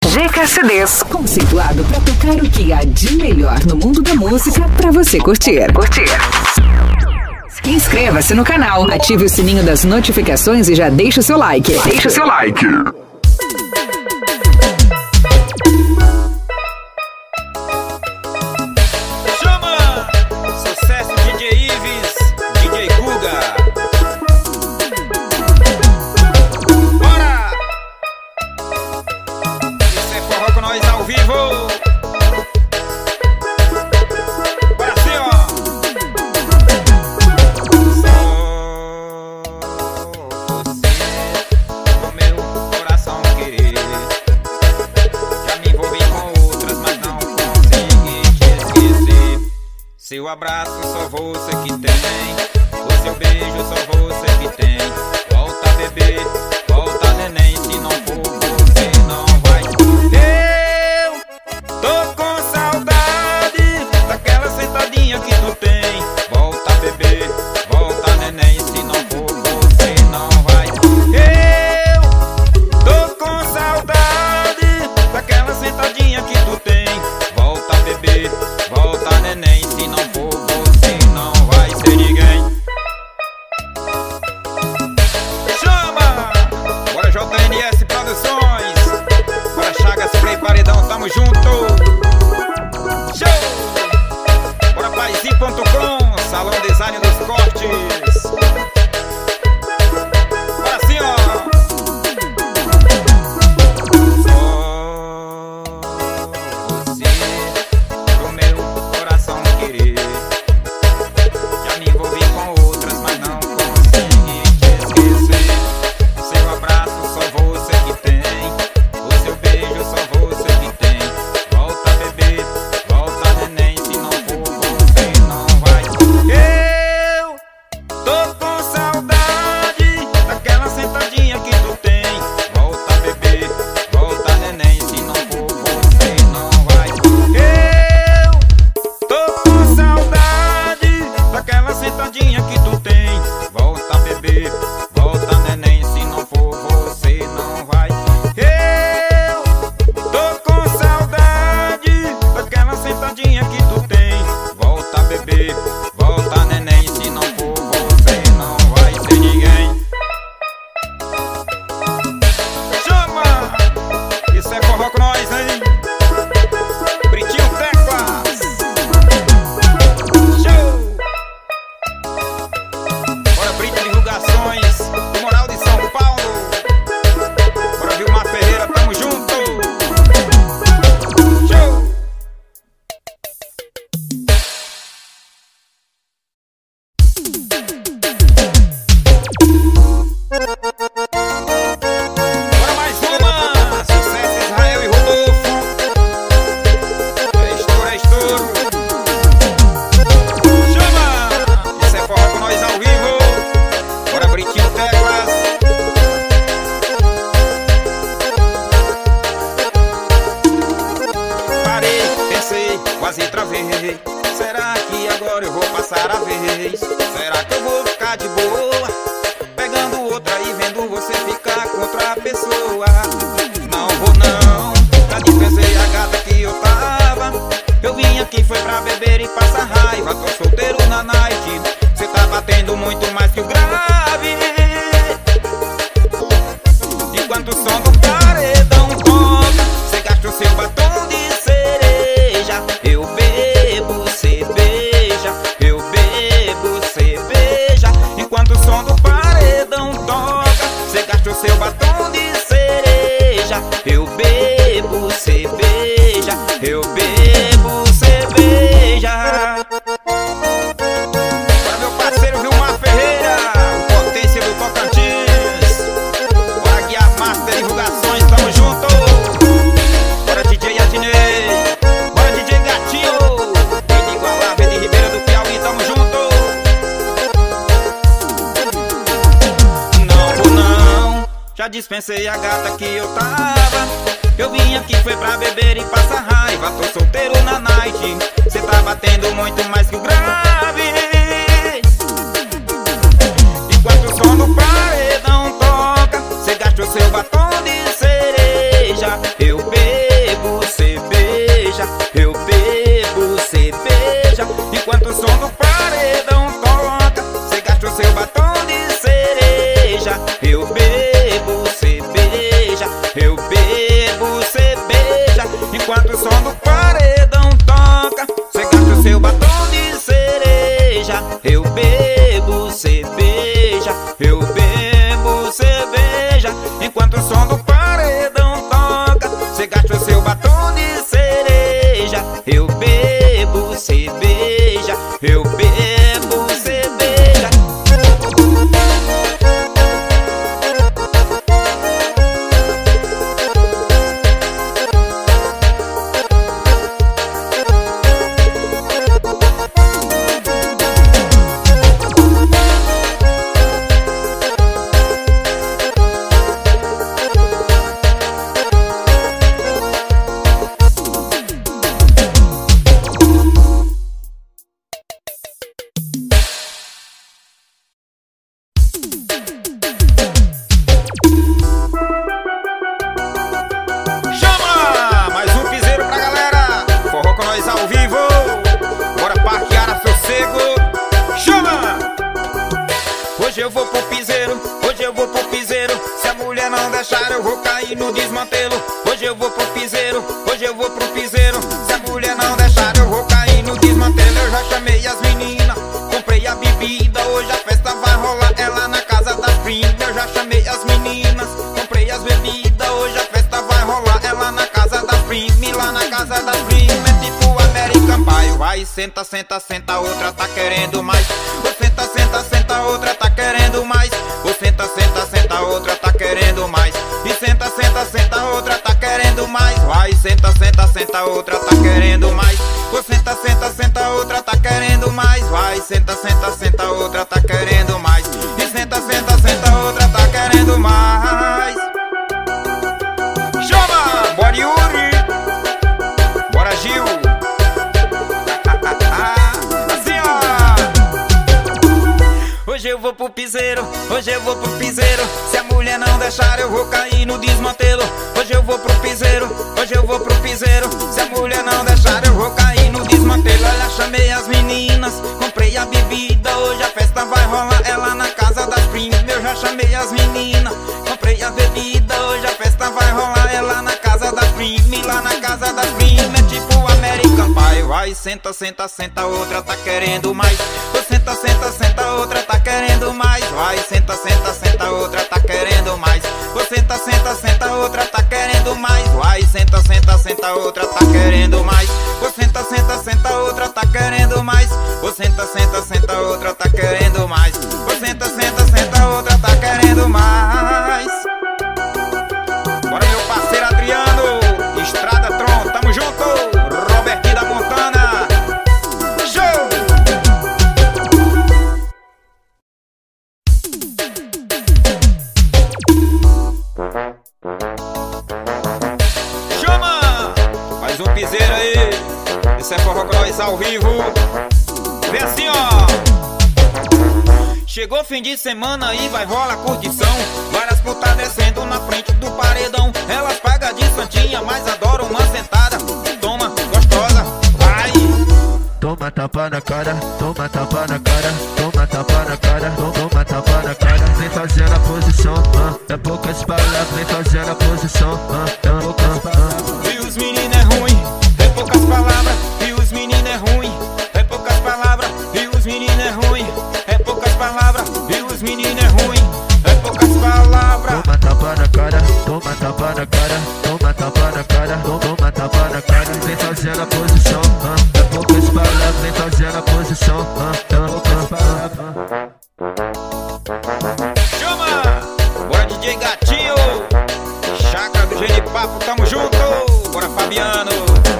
GKCDs, conceituado para tocar o que há de melhor no mundo da música para você curtir. Inscreva-se no canal, ative o sininho das notificações e já deixa o seu like. Chama! Sucesso DJ Ives, DJ Guga. Bora! Isso é forró com nós ao vivo. Bora assim, ó. Só você no meu coração querer. Já me envolvi com outras, mas não consegui te esquecer. Seu abraço só você que tem, o seu beijo só você que tem. Volta bebê, volta neném, se não for você não vai. Eu tô com saudade daquela sentadinha que tu tem. Volta bebê, volta neném, se não for você não vai. Eu tô com saudade daquela sentadinha que tu tem. Volta bebê, volta neném, se não for você não vai ser ninguém. Chama! Bora JNS Produções, bora Chagas Play Paredão, tamo junto. Show! Bora Paizinho.com, Salão Design dos Cortes. Bora assim, ó. Só você no meu coração querer. Já me envolvi com outras, mas não consegui te esquecer. Seu abraço só você que tem, o seu beijo só você que tem. Volta bebê, volta neném, se não for você não vai. Eu tô com saudade daquela sentadinha que tu tem. Volta bebê, volta neném, se não for você não vai. Eu tô com saudade daquela sentadinha que tu tem. Volta bebê, volta neném, se não for você não vai. Eu tô com saudade daquela sentadinha que tu tem. Volta bebê, volta neném, se não for você não vai ser ninguém. Chama! Isso é forró com nós, hein? Britinho Teclas. Show! Bora Brita Divulgações, do Moral de São Paulo. Bora Vilmar Ferreira, tamo junto. Show! Bora mais uma! Sucesso Israel e Rodolfo. É estouro. Chama! Isso é forró com nós ao vivo. Bora Britinho Teclas. Parei, pensei, quase travei. Será que agora eu vou passar a vez? Será que eu vou ficar de boa, pegando outra e vendo você ficar com outra pessoa? Não vou não, já dispensei a gata que eu tava. Eu vim aqui foi pra beber e passar raiva. Tô solteiro na night, cê tá batendo muito mais que o grave. Enquanto o som do paredão toca, cê gasta o seu batom de cereja. Eu bebo cerveja, eu bebo cerveja. Enquanto o som do paredão toca, cê gasta o seu batom de cereja. Eu bebo cerveja, eu bebo cerveja. Para meu parceiro Vilmar Ferreira, o Potência do Tocantins. Bora Guiar Master Divulgações, tamo junto. Bora DJ Adnei, bora DJ Gatinho, Vem de Igualá, Vem de Ribeira do Piauí, tamo junto. Não vou não, já dispensei a gata que eu tava. Eu vim aqui foi pra beber e passar raiva. Tô solteiro na night, cê tá batendo muito mais que o grave. Enquanto o som do paredão toca, cê gasta o seu batom de cereja. Eu bebo Cê gastou seu batom de cereja. Eu bebo, cê beija. Eu bebo, cê beija. Hoje eu vou pro piseiro, hoje eu vou pro piseiro. Se a mulher não deixar eu vou cair no desmantelo. Hoje eu vou pro piseiro, hoje eu vou pro piseiro. Se a mulher não deixar eu vou cair no desmantelo. Eu já chamei as meninas, comprei a bebida. Hoje a festa vai rolar, é lá na casa das primas. Eu já chamei as meninas, comprei as bebidas. Hoje a festa vai rolar, é lá na casa das primas. Lá na casa das primas é tipo American Pie. Vai, senta, senta, senta, outra tá querendo mais. Senta, senta, senta, outra tá querendo mais. Ou senta, senta, senta, outra tá querendo mais. E senta, senta, senta, outra tá querendo mais. Vai, senta, senta, senta, outra tá querendo mais. Ou senta, senta, senta, outra tá querendo mais. Vai, senta, senta, senta, outra tá querendo mais. E senta, senta, senta, outra tá querendo mais. Chama! Bora Yuri! Bora Gil! Hoje eu vou pro piseiro, hoje eu vou pro piseiro. Se a mulher não deixar eu vou cair no desmantelo. Hoje eu vou pro piseiro, hoje eu vou pro piseiro. Se a mulher não deixar eu vou cair no desmantelo. Olha, chamei as meninas, comprei a bebida. Hoje a festa vai rolar, é lá na casa das primas. Eu já chamei as meninas, comprei a bebida. Hoje a festa vai rolar, é lá na casa das primas. Lá na casa das primas é tipo American Pie. Vai, senta, senta, senta, outra tá querendo mais. Ou senta, senta, senta, outra tá querendo mais. Vai, senta, senta, senta, outra tá querendo mais. Ou senta, senta, senta, outra tá querendo mais. Vai, senta, senta, senta, outra tá querendo mais. Ou senta, senta, senta, outra tá querendo mais. Ou senta, senta, senta, outra tá querendo mais. Ou senta, senta, senta, outra tá querendo mais. Bora, meu parceiro Adriano, Estrada Tron, tamo junto. Robertinho da Montana, show! Chama! Mais um piseiro aí. Esse é Forró Cross ao vivo. Vem assim, ó. Chegou fim de semana e vai rolar curtição. Várias putas descendo na frente do paredão. Elas pagam de santinha, mas adoram uma sentada. Toma, gostosa, vai. Toma tapa na cara, toma tapa na cara, toma tapa na cara, toma tapa na cara. Vem fazendo a posição, é poucas palavras. Vem fazendo a posição, é poucas palavras. E os meninos é ruim, é poucas palavras. E os meninos é ruim, é poucas palavras. E os meninos é ruim, é poucas palavras. E os meninos é ruim, é poucas palavras. Toma tapa na cara, toma tapa na cara, toma tapa na cara, toma tapa na cara. Vem fazendo a posição, é poucas palavras. Vem fazendo a posição, é poucas palavras. Chama! Bora DJ Gatinho, Chácara do Genipapo, tamo junto. Bora Fabiano.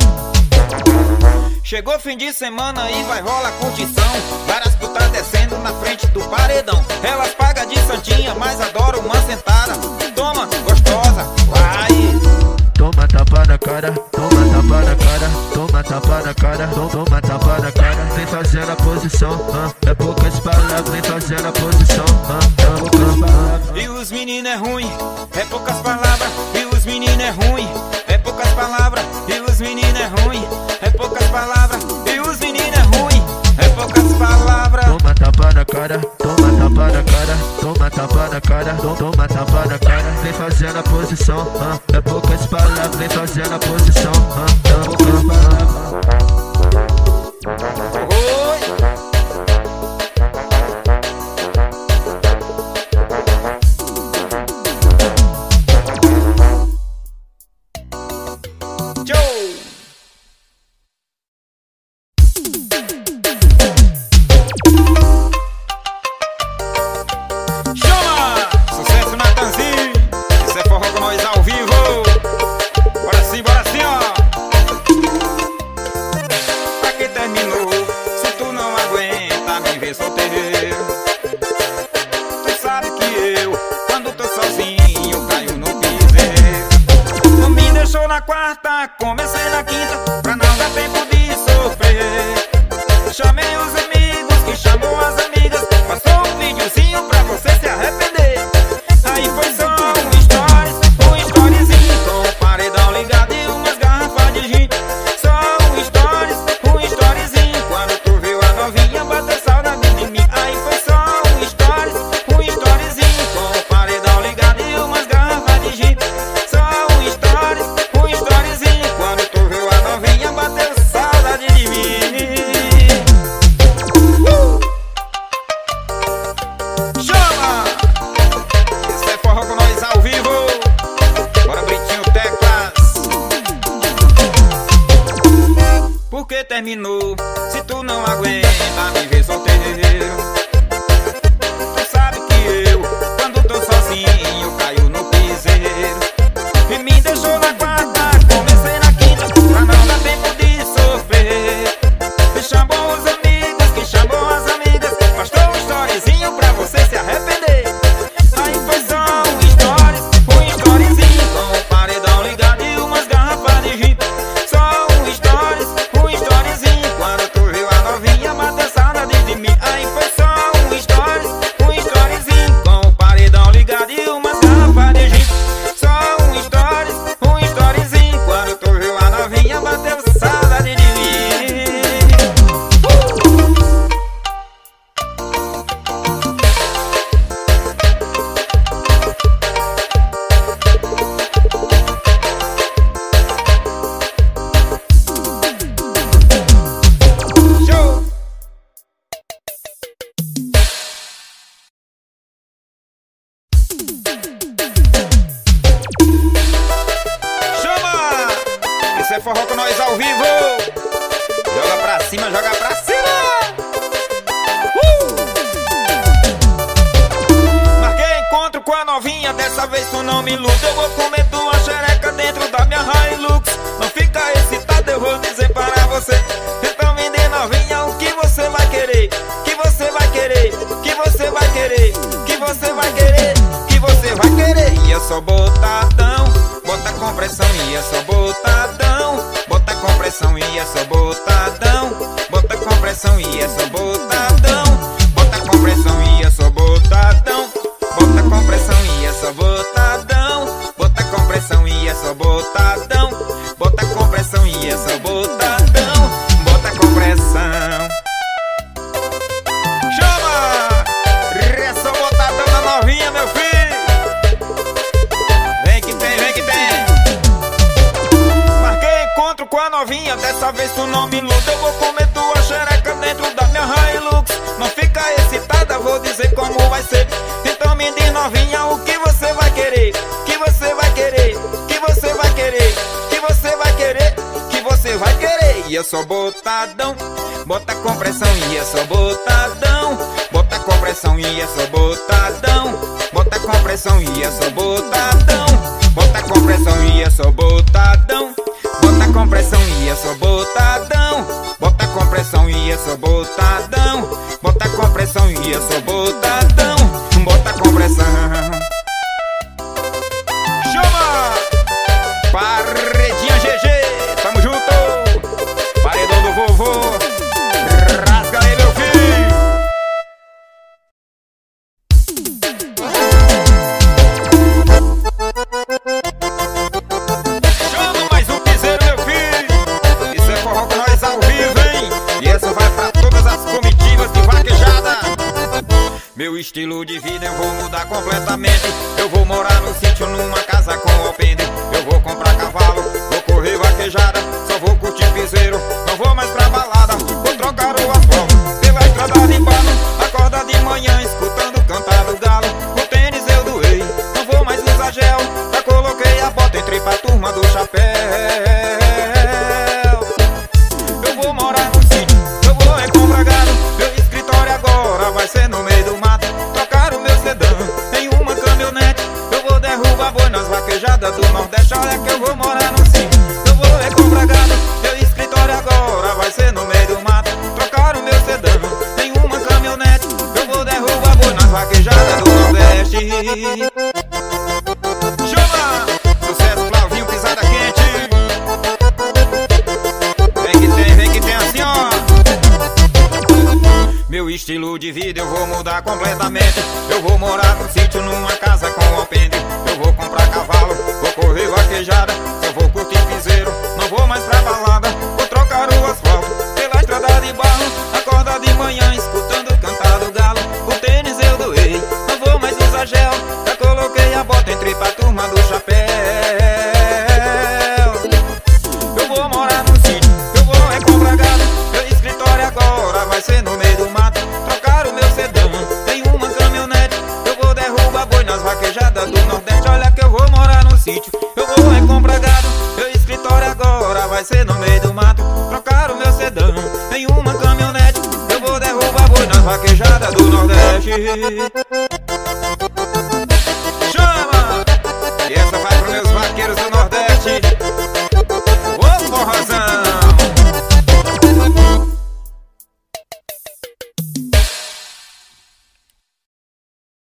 Chegou fim de semana e vai rolar curtição. Várias putas descendo na frente do paredão. Elas pagam de santinha, mas adoram uma sentada. Toma, gostosa, vai. Toma tapa na cara, toma tapa na cara, toma tapa na cara, toma tapa na cara. Vem fazendo a posição, é poucas palavras. Vem fazendo a posição, é poucas palavras. E os meninos é ruim, é poucas palavras. E os meninos é ruim, é poucas palavras. E os meninos é ruim, é poucas palavras. E os meninos é ruim, é poucas palavras. Toma tapa na cara, toma tapa na cara, toma tapa na cara, toma tapa na cara. Vem fazendo a posição, é poucas palavras. Vem fazendo a posição, é poucas palavras. quarta, comecei na quinta, pra não dar tempo de sofrer. Chamei os amigos que chamou as amigas, passou um videozinho pra você se arrepender. Aí foi só um storyzinho com o paredão ligado e umas garrafas de gin. Só um storyzinho, quando tu viu a novinha bater saudade de mim. Aí foi só um storyzinho com o paredão ligado e umas garrafas de gin. Só um storyzinho, quando tu viu a novinha bater saudade de mim. Chama! Esse é forró com nós ao vivo. Bora, Britinho Teclas. Por que terminou? Se tu não aguenta me ver solteiro. Tu sabe que eu, quando tô sozinho, caio no piseiro. E me deixou na quarta, comecei na quinta, pra não dar tempo de sofrer. Me chamou os amigos, que chamou as amigas, bastou um storyzinho pra você se arrepender. Aí foi só um storyzinho com o paredão ligado e umas garrafas de gin. Só um storyzinho, quando tu viu a novinha bater saudade de mim. Aí foi só um storyzinho com o paredão ligado e umas garrafas de gin. Só um storyzinho, quando tu viu a novinha bater saudade de mim. Show! Chama! Isso é forró com nós ao vivo. Joga pra cima, joga pra cima. Marquei encontro com a novinha, dessa vez tu não me luta. Eu vou comer tua xereca dentro da minha Hilux. Não fica excitado, eu vou dizer para você. Então me dê, novinha, o que você vai querer? Que você vai querer? Que você vai querer? Que você vai querer? Que você vai querer? E eu sou botadão, bota compressão e é só botadão. Bota compressão e é só botadão. Bota compressão e é só botadão. Bota compressão e é só botadão. Bota compressão e é só botadão. Bota compressão e é só botadão. Bota compressão e é só botadão. Bota compressão. Chama! É só botadão na novinha, meu filho. Vem que tem, vem que tem. Marquei encontro com a novinha, dessa vez tu não me luta. Eu vou comer tua xereca dentro da minha Hilux. Não fica excitada, vou dizer como vai ser. Então me diz, novinha, o que você vai querer? Que você vai querer? Que você vai querer? Que você vai querer? Que você vai querer? E eu sou botadão, bota compressão e é só botadão. Bota compressão e é só botadão. Bota compressão e é só botadão. Bota compressão e é só botadão. Bota compressão e é só botadão. Bota compressão e é só botadão. Bota compressão e é só botadão. Bota compressão. Chama! Paredinha GG, tamo junto. Paredão do vovô, rasga aí, meu filho. Chama mais um piseiro, meu filho. Isso é forró com nós ao vivo, hein? E essa vai pra todas as comitivas de vaquejada. Meu estilo de vida eu vou mudar completamente. Eu vou morar no sítio numa casa com alpendre. Eu vou comprar cavalo, vou correr vaquejada. Só vou curtir piseiro, não vou mais pra balada. Vou trocar o asfalto pela estrada de barro. Acorda de manhã escutando cantar do galo. O tênis eu doei, não vou mais usar gel. Já coloquei a bota, entrei pra turma do chapéu. Eu vou morar no sítio, eu vou recomprar gado. Meu escritório agora vai ser no meio do mato. Trocar o meu sedã em uma caminhonete. Eu vou derrubar boi nas vaquejadas do Nordeste. Olha que eu vou morar no sítio, eu vou recomprar gado. Meu escritório agora vai ser no meio do mato. Trocar o meu sedã em uma caminhonete. Eu vou derrubar boi nas vaquejadas do Nordeste. Chama! Sucesso, Flavinho, pisada quente. estilo de vida eu vou mudar completamente. Eu vou morar no sítio, numa casa com alpendre. Eu vou comprar cavalo, vou correr vaquejada. Eu vou curtir piseiro, não vou mais pra balada. Vou trocar o asfalto pela estrada de barro. Acorda de manhã escutando cantar do galo. O tênis eu doei, não vou mais usar gel. Já coloquei a bota, entrei pra turma do chapéu. Eu vou morar no sítio, eu vou recomprar gado. Meu escritório agora vai ser no meio do mato. Trocar o meu sedã, tem uma caminhonete. Eu vou derrubar boi nas vaquejadas do Nordeste. Olha que eu vou morar no sítio, eu vou recomprar gado. Meu escritório agora vai ser no meio do mato. Trocar o meu sedã, tem uma caminhonete. Eu vou derrubar boi nas vaquejadas do Nordeste. Chama! E essa vai